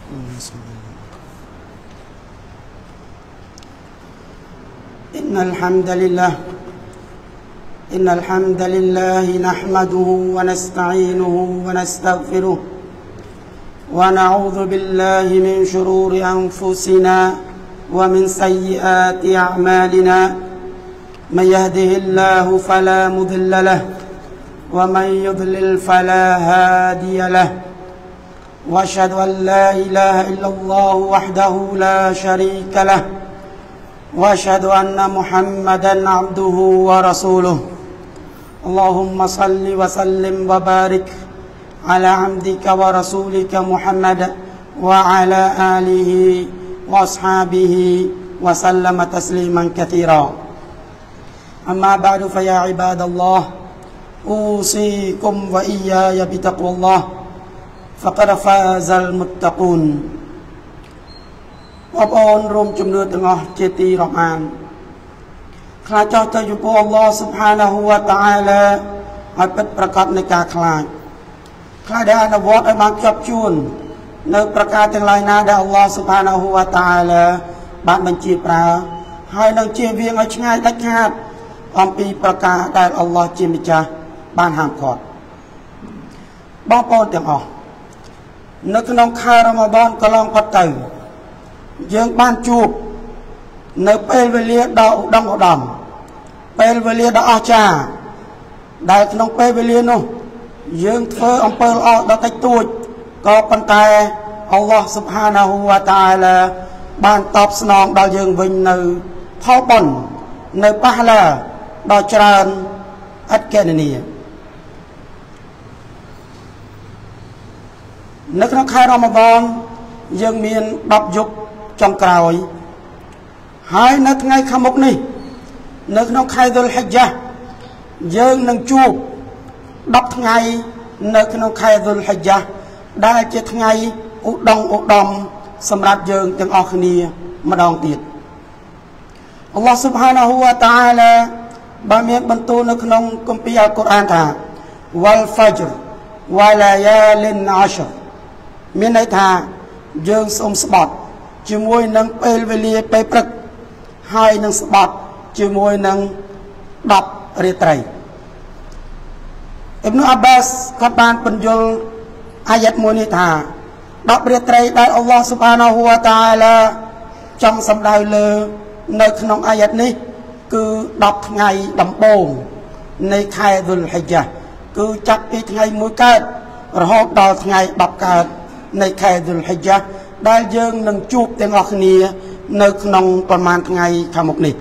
إن الحمد لله نحمده ونستعينه ونستغفره ونعوذ بالله من شرور أنفسنا ومن سيئات أعمالنا من يهده الله فلا مضل له ومن يضلل فلا هادي له وأشهد أن لا إله إلا الله وحده لا شريك له وأشهد أن محمدا عبده ورسوله اللهم صل وسلم وبارك على عبدك ورسولك محمد وعلى آله وأصحابه وسلم تسليما كثيرا أما بعد فيا عباد الله أوصيكم وإياي بتقوى الله فقد فاز المتقون បងប្អូនរួមជំនឿទាំងអស់ជាទីរាប់អានខ្លាចចោះទៅចំពោះអល់ឡោះស៊ុបហានាហ៊ូវតាអាឡាឲ្យពិតប្រាកដនៃការខ្លាចដែលអនុវត្តឲ្យបានជាប់ជួននៅប្រការទាំងឡាយណាដែលអល់ឡោះស៊ុបហានាហ៊ូវតាអាឡាបានបញ្ជាប្រើហើយនឹងជៀសវាងឲ្យឆ្ងាយដាច់ខាតអំពីប្រការដែលអល់ឡោះជាម្ចាស់បានហាមឃាត់បងប្អូនទាំងអស់នៅក្នុងខែរ៉ាម៉ាឌានកន្លងផុតទៅយើងបានជួបនៅពេលវេលាដ៏ឧត្តមឧត្តមពេលវេលាដ៏អស្ចារ្យដែលក្នុងពេលវេលានោះយើងធ្វើអំពើល្អដ៏តិចតួចក៏ប៉ុន្តែអល់ឡោះស៊ុបហានាហ៊ូវតាអាឡាបានតបស្នងដល់យើងវិញនៅផលបុណ្យនៅប៉ះឡាដ៏ច្រើនឥតគណនានៅក្នុងខែរ៉ាម៉ាឌានយើងមាន10យប់ចុងក្រោយហើយនៅថ្ងៃខាងមុខនេះនៅក្នុងខែឌុលហ៊ិជ្ជះយើងនឹងជួប10ថ្ងៃនៅក្នុងខែឌុលហ៊ិជ្ជះដែលជាថ្ងៃឧត្តមសម្រាប់យើងទាំងអស់គ្នាម្ដងទៀតអល់ឡោះស៊ុបហានាហ៊ូវតាអាឡាបានមានបន្ទូលនៅក្នុងគម្ពីរអល់កុរអានថាវ៉ាល់ហ្វាជ្រវ៉ាឡាយ៉ាលិនអាស្រមានន័យថាយើងសូមស្បត់ជាមួយនឹងពេលវេលាពេលព្រឹកហើយនឹងស្បត់ជាមួយនឹង10រាត្រីអ៊ីប្នុអាបាសគាត់បានបញ្យល់អាយ៉ាត់មួយនេះថា10រាត្រីដែលអល់ឡោះស៊ុបហានាហ៊ូវតាអាឡាចង់សម្ដៅលើនៅក្នុងអាយ៉ាត់នេះគឺ10ថ្ងៃដំបូងនៃខែឌុលហ៊ិជ្ជះគឺចាប់ពីថ្ងៃ1កើតរហូតដល់ថ្ងៃ10កើតនៃខែឌុលហ៊ិជ្ជះដែលយើងនឹងជួបទាំងអស់គ្នានៅក្នុងប្រមាណថ្ងៃខាងមុខនេះ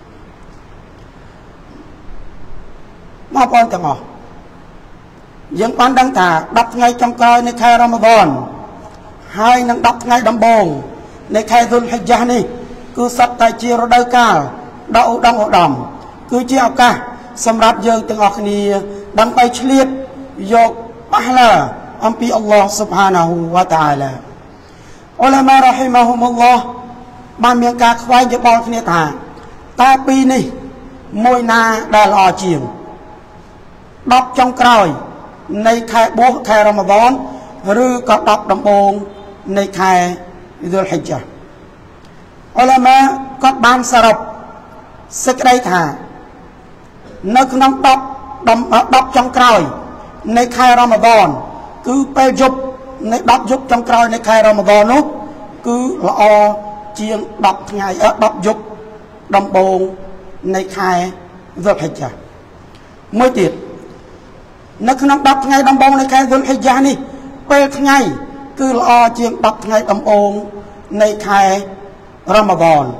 បងប្អូនទាំងអស់យើងបានដឹងថា10ថ្ងៃចុងក្រោយនៃខែរ៉ាម៉ាឌានហើយនឹង10ថ្ងៃដំបូងនៃខែឌុលហ៊ិជ្ជះនេះគឺសុទ្ធតែជារដូវកាលដ៏ឧត្តមគឺជាឱកាសសម្រាប់យើងទាំងអស់គ្នាដើម្បីឆ្លៀតយកប៉ះឡាអំពីអល់ឡោះស៊ុបហានាហ៊ូវតាអាឡាអ៊ុលាម៉ារ៉ហ៊ីម៉ាហ៊ុមុលឡោះបានមានការខ្វែងយោបល់គ្នាថាតើពីរនេះមួយណាដែលល្អជាង10ចុងក្រោយនៃខែបួសខែរ៉ាម៉ាឌានឬក៏10ដំបូងនៃខែឌុលហ៊ិជ្ជះអ៊ុលាម៉ាគាត់បានសរុបសេចក្តីថានៅក្នុង10ចុងក្រោយនៃខែរ៉ាម៉ាឌានគឺពេលយប់នៃ10យប់ចុងក្រោយនៃខែរ៉ាម៉ាឌាននោះគឺល្អជាង10ថ្ងៃ10យប់ដំបូងនៃខែឌុលហ៊ិជ្ជះមួយទៀតនៅក្នុង10ថ្ងៃដំបូងនៃខែឌុលហ៊ិជ្ជះនេះពេលថ្ងៃគឺល្អជាង10ថ្ងៃដំបូងនៃខែរ៉ាម៉ាឌាន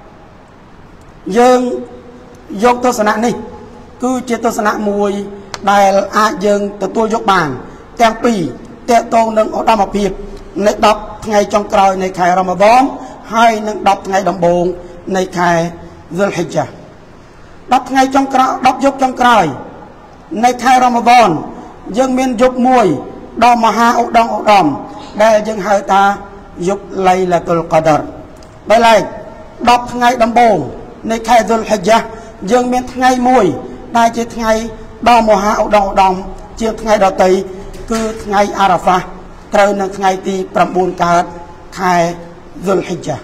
យើងយកទស្សនៈនេះគឺជាទស្សនៈមួយដែលអាចយើងទទួលយកបានទាំងពីរតកតងនឹងឧត្តមភាពនៃ10ថ្ងៃចុងក្រោយនៃខែរ៉ាម៉ាឌានហើយនឹង10ថ្ងៃដំបូងនៃខែឌុលហ៊ិជ្ជះ10ថ្ងៃចុងក្រោយ10យប់ចុងក្រោយនៃខែរ៉ាម៉ាឌានយើងមានយប់មួយដ៏មហាឧត្តមដែលយើងហៅថាយប់ឡៃឡាតុលកដរដោយឡែក10ថ្ងៃដំបូងនៃខែឌុលហ៊ិជ្ជះយើងមានថ្ងៃមួយដែលជាថ្ងៃដ៏មហាឧត្តមជាថ្ងៃដទៃគឺថ្ងៃអារ៉ាហ្វាត្រូវនៅថ្ងៃទី9កើតខែ Dhul Hijjah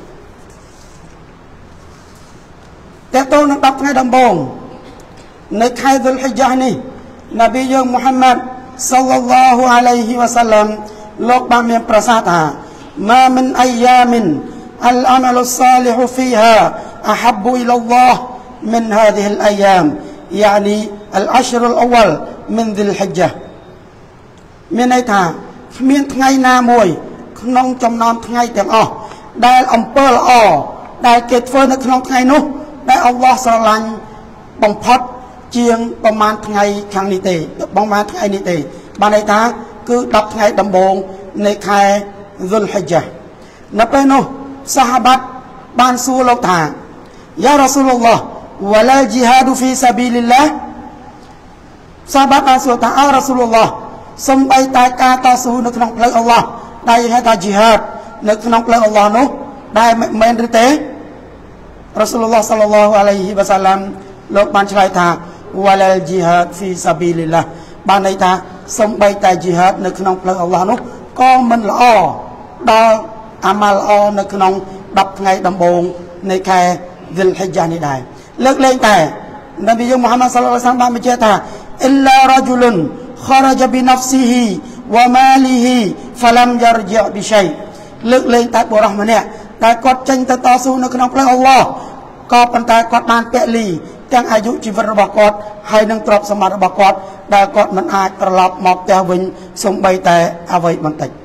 តើតើនឹង10ថ្ងៃដំបូងនៃខែ Dhul Hijjah នេះនប៊ីយើងមូហាម៉ាត់សល្លឡោហ៊ុអាឡៃហ៊ីវ៉ាសាឡាំលោកបានមានប្រសាសន៍ថាម៉ាមិនអាយ៉ាមិន العمل الصالح فيها أحب إلى الله من هذه الأيام يعني العشر الأول من ذي الحجة មានន័យថាគ្មានថ្ងៃណាមួយក្នុងចំណោមថ្ងៃទាំងអស់ដែលអំពើល្អដែលគេធ្វើនៅក្នុងថ្ងៃនោះដែលអល់ឡោះស្រឡាញ់បំផុតជាងប្រមាណថ្ងៃខាងនេះទេប្រមាណថ្ងៃនេះទេបានន័យថាគឺ10ថ្ងៃដំបូងនៃខែ Dhul Hijjah នៅពេលនោះសាហាបាត់បានសួរលោកថាយ៉ារ៉ាស៊ូលឡោះវ៉ាឡាជីហាឌូហ្វីសាប៊ីលីឡាសាហាបាត់បានសួរថាអូរ៉ាស៊ូលឡោះសំបីតែការតស៊ូនៅក្នុងផ្លូវអល់ឡោះដែលហៅថាជីហាតនៅក្នុងផ្លូវអល់ឡោះនោះដែលមែនឬទេរ៉ាស៊ូលឡោះសល្លឡោះអាឡៃហ៊ីវ៉ាសាឡាំលោកបានឆ្លើយថាវ៉ាឡាជីហាតហ្វីសាប៊ីលីឡាបានន័យថាសំបីតែជីហាតនៅក្នុងផ្លូវអល់ឡោះនោះក៏មិនល្អដល់អាម៉ាល់ល្អនៅក្នុង10ថ្ងៃដំបូងនៃខែ Dhul Hijjah នេះដែរលើកលែងតែនប៊ីយើងមូហាម៉ាត់សល្លឡោះអាឡៃហ៊ីវ៉ាសាឡាំបានបញ្ជាក់ថាអ៊ីឡារ៉ាជុលុនخرج بنفسه وماله فلم يرجع بشيء លើកលែងតែបុរសម្នាក់ដែលគាត់ចេញទៅតស៊ូនៅក្នុងផ្លូវអល់ឡោះក៏ប៉ុន្តែគាត់បានពលីទាំងអាយុជីវិតរបស់គាត់ហើយនឹងទ្រព្យសម្បត្តិរបស់គាត់ដែលគាត់មិនអាចត្រឡប់មកផ្ទះវិញសូម្បីតែអ្វីបន្តិច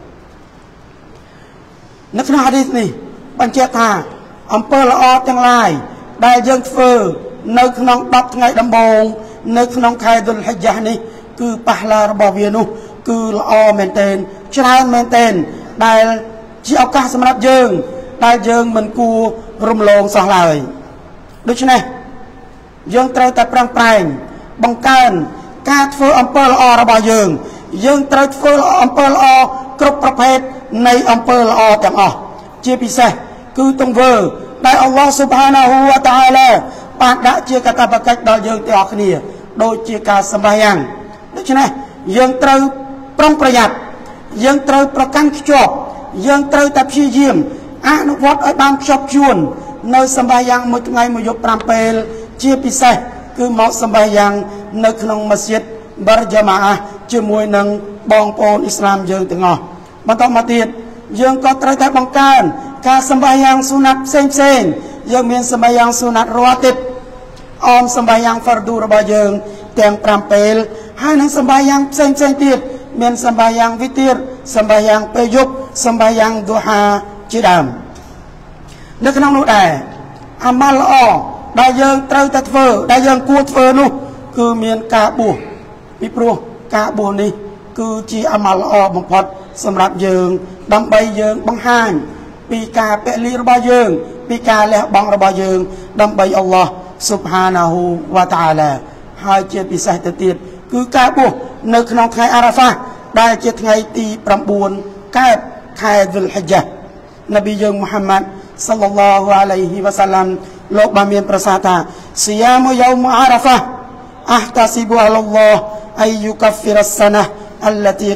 នៅក្នុងហាឌីសនេះបញ្ជាក់ថាអំពើល្អទាំងឡាយដែលយើងធ្វើនៅក្នុង10ថ្ងៃដំបូងនៅក្នុងខែ Dhul Hijjah នេះគឺប៉ះឡារបស់វានោះគឺល្អមែនទែនច្រើនមែនទែនដែលជាឱកាសសម្រាប់យើងដែលយើងមិនគួររំលងសោះឡើយដូច្នេះយើងត្រូវតែប្រឹងប្រែងបង្កើនការធ្វើអំពើល្អរបស់យើងត្រូវធ្វើអំពើល្អគ្រប់ប្រភេទនៃអំពើល្អទាំងអស់ជាពិសេសគឺទង្វើដែលអល់ឡោះស៊ុបហានាហ៊ូវតាអាឡាបានដាក់ជាកាតព្វកិច្ចដល់យើងទាំងអស់គ្នាដូចជាការសម្បាយ៉ាងដូច្នេះយើងត្រូវប្រុងប្រយ័ត្នយើងត្រូវប្រកាន់ខ្ជាប់យើងត្រូវតែព្យាយាមអនុវត្តឲ្យបានខ្ជាប់ខ្ជួននៅសម្បាយ៉ាងមួយថ្ងៃមួយយប់5ពេលជាពិសេសគឺមកសម្បាយ៉ាងនៅក្នុងមស្ជីដបារជាម៉ាអាជាមួយនឹងបងប្អូនអ៊ីស្លាមយើងទាំងអស់បន្តមកទៀតយើងក៏ត្រូវតែបង្កើនការសម្បាយ៉ាងស៊ូណាត់ផ្សេងៗយើងមានសម្បាយ៉ាងស៊ូណាត់រ៉ាទីបអមសម្បាយ៉ាងហ្វារឌូរបស់យើងទាំង5ពេលហើយនឹងសម្បាយ៉ាងផ្សេងទៀតមានសម្បាយ៉ាងវិទារសម្បាយ៉ាងពេលយប់សម្បាយ៉ាងឌូហាជាដើមនៅក្នុងនោះដែរអាម៉ាល់ល្អដែលយើងត្រូវតែធ្វើដែលយើងគួរធ្វើនោះគឺមានការបួសពីព្រោះការបួសនេះគឺជាអាម៉ាល់ល្អបំផុតសម្រាប់យើងដើម្បីយើងបង្ហាញពីការពលីរបស់យើងពីការលះបង់របស់យើងដើម្បីអល់ឡោះស៊ុបហានាហ៊ូវតាអាឡាហើយជាពិសេសទៅទៀតគឺការបួសនៅក្នុងថ្ងៃអារ៉ាហ្វាដែលជាថ្ងៃទី9កើតខែ Dhul Hijjah នប៊ីយើងមូហាម៉ាត់សល្លឡោះអាឡៃហ៊ីវ៉ាសាឡាំលោកបានមានប្រសាសន៍ថាស៊ីយ៉ាមយូមអារ៉ាហ្វាអះតាស៊ីប៊ូអឡឡោះអៃយុកាហ្វីរ៉ាសសាណាالتي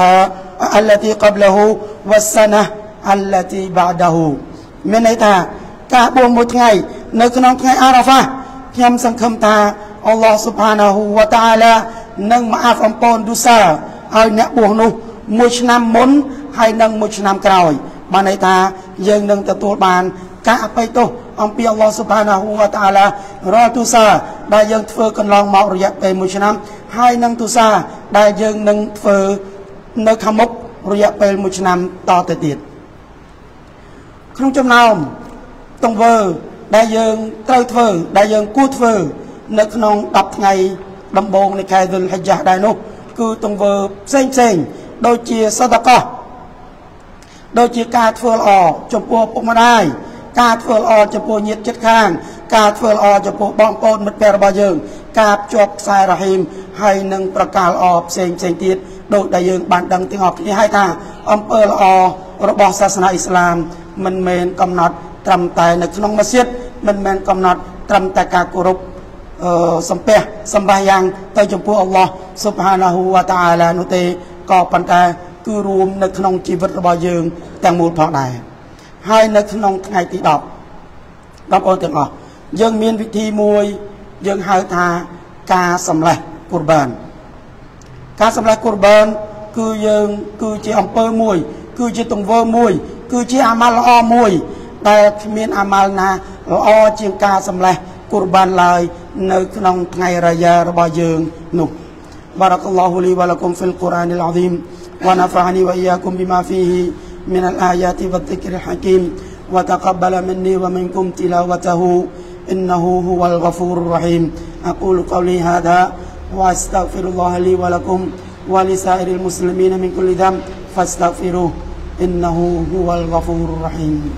قبله والسنة التي بعده មានន័យថាការបួសមួយថ្ងៃនៅក្នុងថ្ងៃអារ៉ាហ្វាខ្ញុំសង្ឃឹមថាអល់ឡោះស៊ុបហានាហ៊ូវតាអាឡានឹងម៉ាហ្វអំពូនទូសាឲ្យអ្នកបួសនោះមួយឆ្នាំមុនហើយនឹងមួយឆ្នាំក្រោយបានន័យថាយើងនឹងទទួលបានការអភ័យទោសអំពីអល់ឡោះស៊ុបហានាហ៊ូវតាអាឡារាល់ទូសាដែលយើងធ្វើកន្លងមករយៈពេលមួយឆ្នាំហើយនឹងទូសាដែលយើងនឹងធ្វើនៅខាងមុខរយៈពេលមួយឆ្នាំតទៅទៀតក្នុងចំណោមទង្វើដែលយើងត្រូវធ្វើដែលយើងគួរធ្វើនៅក្នុង10ថ្ងៃដំបូងនៃខែ Dhul Hijjah ដែរនោះគឺទង្វើផ្សេងដូចជាសដកោះដូចជាការធ្វើល្អចំពោះពុកម្ដាយការធ្វើល្អចំពោះញាតិជិតខាងការធ្វើល្អចំពោះបងប្អូនមិត្តភក្តិរបស់យើងការភ្ជាប់ខ្សែរ៉ាហ៊ីមហើយនឹងប្រការល្អផ្សេងទៀតដូចដែលយើងបានដឹងទាំងអស់គ្នាហើយថាអំពើល្អរបស់សាសនាអ៊ីស្លាមមិនមែនកំណត់ត្រឹមតែនៅក្នុងមស្ជីដមិនមែនកំណត់ត្រឹមតែការគោរពសំពះសម្បាយ៉ាងទៅចំពោះអល់ឡោះស៊ុបហានាហ៊ូវតាអាឡានោះទេក៏ប៉ុន្តែគឺរួមនៅក្នុងជីវិតរបស់យើងទាំងមូលផងដែរ hai nơi nông ngày tí đọc đọc ôn tiếng dương miên vị thi mùi dương hai thà ca sầm lệ Qurban ca sầm lệ Qurban cứ dương cứ chỉ ông pơ mùi cứ chỉ tùng vơ mùi cứ chỉ amal o mùiแต่มีอามัลนาอ้อเชียงกาสำเร็จกุรบานลายในขนมไงระยะระบายยืงนุบารักัลลอฮุลีวะลักุมฟิลกุรอานิลอาซีมวะนะฟะฮานีวะอียากุมบิมาฟีฮิมินัลอายาติวัดซิกริลฮะกีมวะตะกับบะลมินนีวะมินกุมติลาวะตะฮูอินนะฮูฮุวัลฆอฟูรุรเราะฮีมอะกูลุกอลีฮาซาวะอัสตัฆฟิรุลลอฮะลีวะลักุมวะลิซาอิริลมุสลิมีนมินกุลลิซัมฟัสตัฆฟิรุอินนะฮูฮุวัลฆอฟูรุรเราะฮีม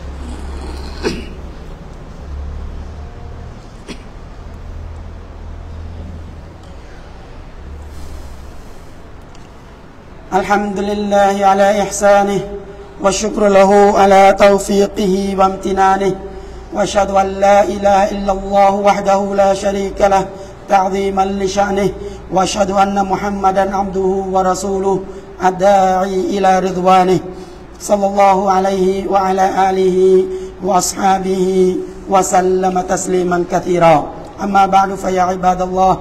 الحمد لله على إحسانه والشكر له على توفيقه وامتنانه وأشهد أن لا إله إلا الله وحده لا شريك له تعظيما لشأنه وأشهد أن محمدا عبده ورسوله الداعي إلى رضوانه صلى الله عليه وعلى آله وأصحابه وسلم تسليما كثيرا أما بعد فيا عباد الله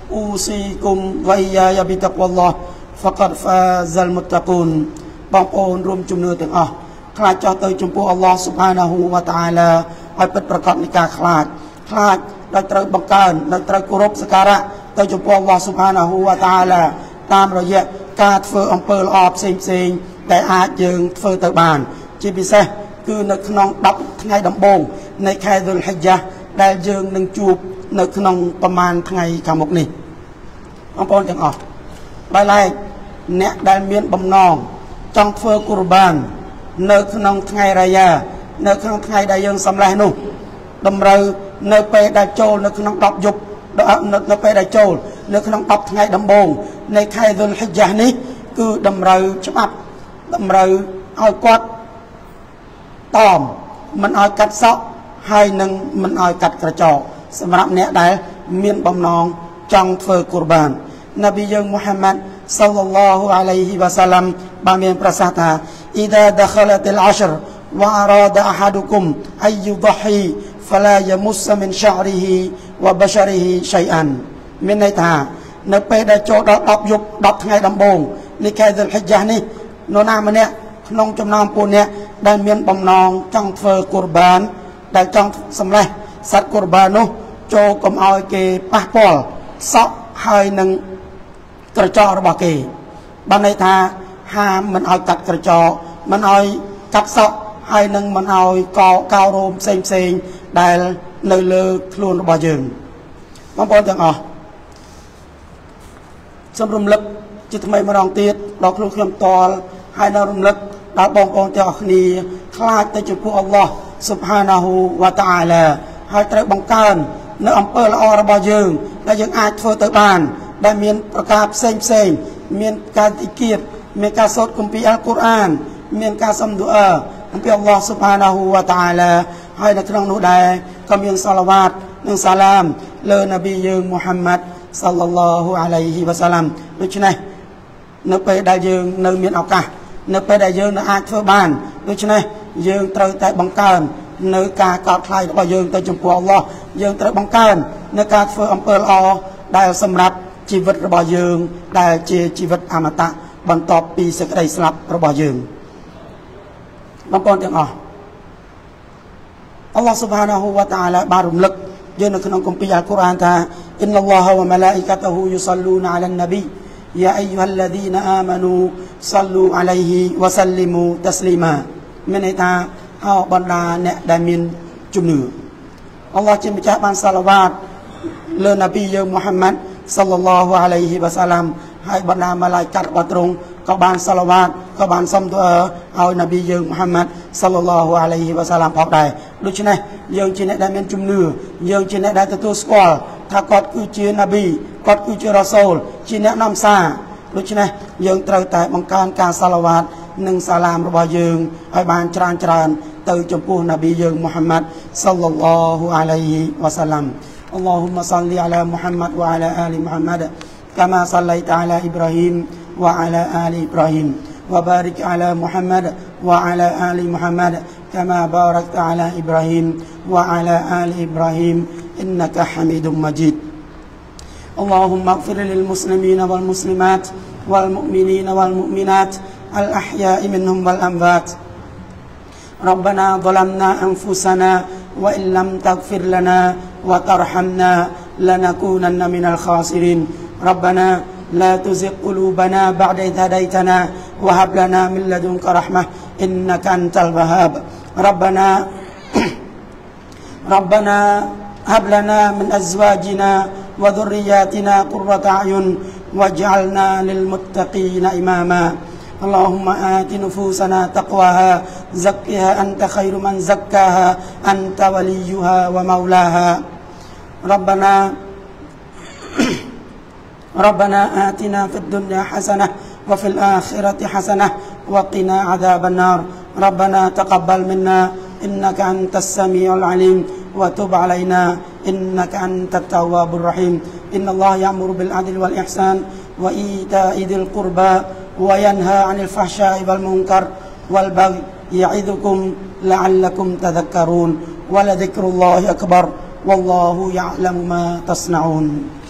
أوصيكم وإياي بتقوى الله فقد فاز المتقون បងប្អូនរួមជំនឿទាំងអស់ខ្លាចចោះទៅចំពោះអល់ឡោះស៊ុបហានាហ៊ូវតាអាឡាឲ្យពិតប្រាកដនៃការខ្លាចដោយត្រូវបង្កើនដោយត្រូវគោរពសក្ការៈទៅចំពោះអល់ឡោះស៊ុបហានាហ៊ូវតាអាឡាតាមរយៈការធ្វើអំពើល្អផ្សេងដែលអាចយើងធ្វើទៅបានជាពិសេសគឺនៅក្នុង10ថ្ងៃដំបូងនៃខែឌុលហ៊ិជ្ជាដែលយើងនឹងជួបនៅក្នុងប្រមាណថ្ងៃខាងមុខនេះបងប្អូនទាំងអស់ដោយឡែកអ្នកដែលមានបំណងចង់ធ្វើកូរបាននៅក្នុងថ្ងៃរាយ៉ានៅក្នុងថ្ងៃដែលយើងសម្លេះនោះតម្រូវនៅពេលដែលចូលនៅក្នុង10យប់នៅពេលដែលចូលនៅក្នុង10ថ្ងៃដំបូងនៃខែឌុលហ៊ិជ្ជានេះគឺតម្រូវច្បាប់តម្រូវឲ្យគាត់តមមិនឲ្យកាត់សក់ហើយនឹងមិនឲ្យកាត់ក្រចកសម្រាប់អ្នកដែលមានបំណងចង់ធ្វើកូរបាននប៊ីយើងមូហាម៉ាត់សល្លឡោហ៊ុអាឡៃហ៊ីវ៉ាសាឡាំបានមានប្រសាសន៍ថាអ៊ីដាដខលតលអជ្រវ៉ាអរ៉ាដអហាឌុគុមអៃយុដហ៊ីហ្វឡាយមុសមិនឆអរីហ៊ីវ៉ាបឆរីហ៊ីឆៃអានមានន័យថានៅពេលដែលចូលដល់10យប់10ថ្ងៃដំបូងនៃខែឌុលហ៊ិជ្ជានេះនរណាម្នាក់ក្នុងចំណោមពួកអ្នកដែលមានបំណងចង់ធ្វើកូរបានដែលចង់សម្លេះសត្វកូរបាននោះចូលកុំឲ្យគេប៉ះពាល់សក់ហើយនឹងក្រចករបស់គេបានន័យថាហាមមិនឲ្យកាត់ក្រចកមិនឲ្យកាត់សក់ហើយនឹងមិនឲ្យកោរោមផ្សេងដែលនៅលើខ្លួនរបស់យើងបងប្អូនទាំងអស់សូមរំលឹកជាថ្មីម្ដងទៀតដល់ខ្លួនខ្ញុំតលហើយនៅរំលឹកដល់បងប្អូនទាំងអស់គ្នាខ្លាចទៅចំពោះអល់ឡោះស៊ុបហានាហ៊ូវតាអាឡាហើយត្រូវបង្កើននៅអំពើល្អរបស់យើងដែលយើងអាចធ្វើទៅបានដែលមានប្រការផ្សេងមានការតិគៀបមានការសូត្រគម្ពីរអល់កុរអានមានការសំឌូអឺអំពីអល់ឡោះស៊ុបហានាហ៊ូវតាអាឡាហើយនៅក្នុងនោះដែរក៏មានសាឡាវ៉ាតនិងសាឡាមលើនប៊ីយើងមូហាម៉ាត់សល្លឡោហ៊ុអាឡៃហ៊ីវ៉ាសាឡាំដូច្នេះនៅពេលដែលយើងនៅមានឱកាសនៅពេលដែលយើងនៅអាចធ្វើបានដូច្នេះយើងត្រូវតែបង្កើននៅការកោតថ្លៃរបស់យើងទៅចំពោះអល់ឡោះយើងត្រូវបង្កើននៅការធ្វើអំពើល្អដែលសម្រាប់ជីវិតរបស់យើងដែលជាជីវិតអមតៈបន្ទាប់ពីសេចក្តីស្លាប់របស់យើងបងប្អូនទាំងអស់អល់ឡោះស៊ុបហានាហ៊ូវតាអាឡាបានរំលឹកយើងនៅក្នុងគម្ពីរអល់កុរអានថាអ៊ីនណល់ឡោះវ៉ាម៉ាឡាអ៊ីកាតុហ៊ូយុសល្លូនអាឡានណាប៊ីយ៉ាអៃយូហាល់ឡាឌីណាអាម៉ានូសល្លូអាឡៃហ៊ីវ៉ាសល្លីមូតស្លីម៉ាមានន័យថាអោបណ្ដាអ្នកដែលមានជំនឿអល់ឡោះជាម្ចាស់បានសាឡាវ៉ាតលើនប៊ីយើងមូហាម៉ាត់សល្លឡោហ៊ុអាឡៃហ៊ីវ៉ាសាឡាំហើយបណ្ដាម៉ាឡាយកាត់របស់ទ្រង់ក៏បានសាឡាវ៉ាតក៏បានសុំទូអើឲ្យនប៊ីយើងមូហាម៉ាត់សល្លឡោហ៊ុអាឡៃហ៊ីវ៉ាសាឡាំផងដែរដូច្នេះយើងជាអ្នកដែលមានជំនឿយើងជាអ្នកដែលទទួលស្គាល់ថាគាត់គឺជានប៊ីគាត់គឺជារ៉ាសូលជាអ្នកនាំសារដូច្នេះយើងត្រូវតែបង្កើនការសាឡាវ៉ាតនិងសាឡាមរបស់យើងឲ្យបានច្រើនទៅចំពោះនប៊ីយើងមូហាម៉ាត់សល្លឡោហ៊ុអាឡៃហ៊ីវ៉ាសាឡាំاللهم صل على محمد وعلى آل محمد كما صليت على إبراهيم وعلى آل إبراهيم وبارك على محمد وعلى آل محمد كما باركت على إبراهيم وعلى آل إبراهيم إنك حميد مجيد اللهم اغفر للمسلمين والمسلمات والمؤمنين والمؤمنات الأحياء منهم والأموات ربنا ظلمنا أنفسنا وإن لم تغفر لنا وترحمنا لنكونن من الخاسرين ربنا لا تزغ قلوبنا بعد إذ هديتنا وهب لنا من لدنك رحمة إنك أنت الوهاب ربنا هب لنا من أزواجنا وذرياتنا قرة أعين واجعلنا للمتقين إماما اللهم آت نفوسنا تقواها زكها أنت خير من زكاها أنت وليها ومولاها ربنا آتنا في الدنيا حسنة وفي الآخرة حسنة وقنا عذاب النار ربنا تقبل منا إنك أنت السميع العليم وتب علينا إنك أنت التواب الرحيم إن الله يأمر بالعدل والإحسان وإيتاء ذي القربى وينهى عن الفحشاء والمنكر والبغي يعظكم لعلكم تذكرون ولذكر الله أكبر والله يعلم ما تصنعون